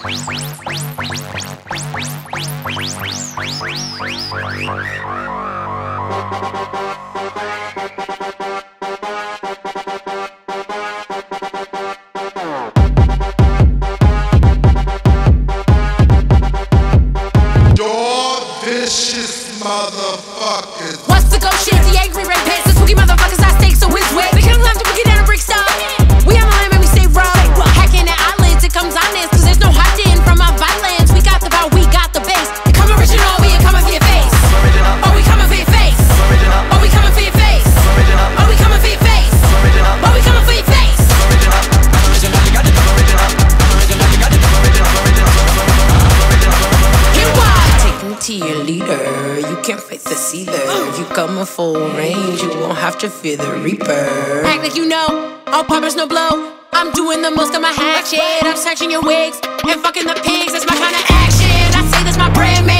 Vicious motherfuckers. What's the go shit? The angry rapist, the spooky motherfuckers I stake so it's wet. They could've left to get down a brick stop. We on the line and we stay raw. Hacking at eyelids, it comes honest, cause there's no hiding from our violence. We got the power, we got the base. You come original, we ain't coming for your face. Oh, we coming for your face. Oh, we coming for your face. Oh, we coming for your face. Oh, we coming for your face. Hear why? Take me to your leader. You can't fight this either. You come in full range, you won't have to fear the reaper. Act like you know, all poppers no blow. I'm doing the most of my hack shit. I'm snatching your wigs and fucking the pigs. That's my kind of action. I say that's my brand, man.